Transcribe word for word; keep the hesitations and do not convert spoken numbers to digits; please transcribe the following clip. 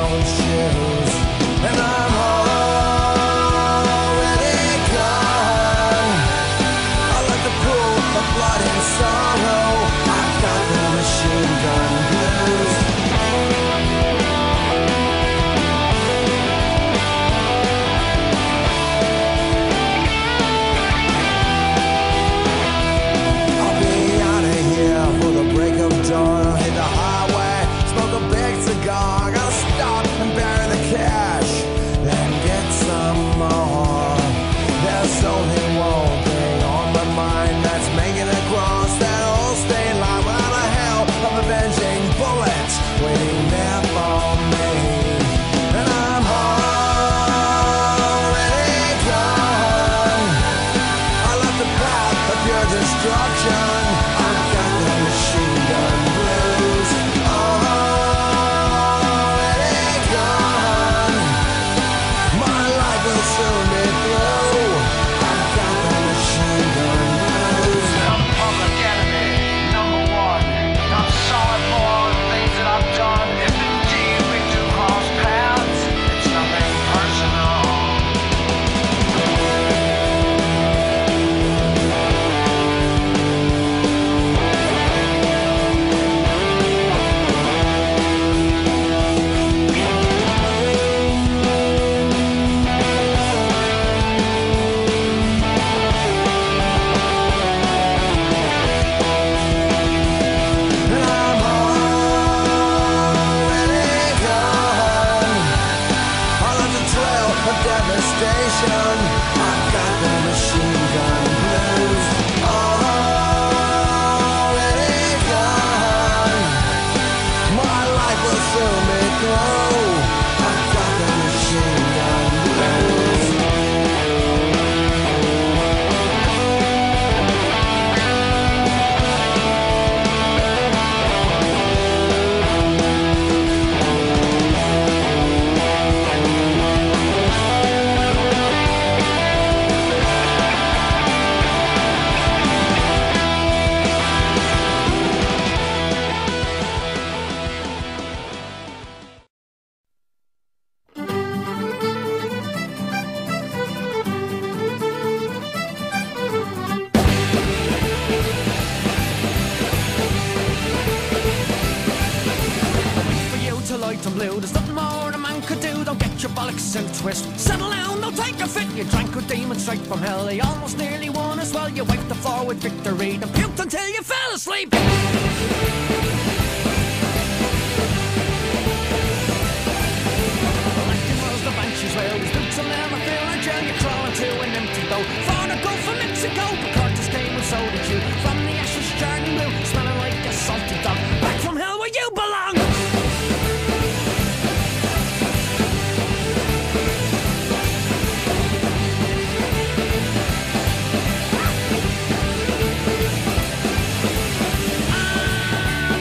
own shoes, and I'm already gone. I like the pool of blood and sorrow. I've got the machine gun blues. I'll be out of here for the break of dawn. I'll hit the highway, smoke a big cigar. Gotta stop and bury the cash, then get some more. There's only one thing on my mind that's making it cross that old state line without a hell of avenging bullets waiting there for me. And I'm already gone. I left the path of pure destruction. I've got the machine gun blues. Already gone. My life will soon be through. I've got the machine gun blues. I'm public enemy, number one. I'm sorry for all the things that I've done. If indeed we do cross paths, it's nothing personal. And I'm already gone. I left a trail of devastation. I've got the machine gun blues. Already gone. My life will soon be through. I've got the machine gun blues. For you to light and blue, there's nothing more a man could do. Don't get your bollocks in a twist. Settle down, don't take a fit. You drank a demon straight from hell. You almost nearly won as well. You wiped the floor with victory, then puked until you fell asleep. Electing was the bench as well. These boots will never feel like jail. You're crawling to an empty boat. For to go for Mexico.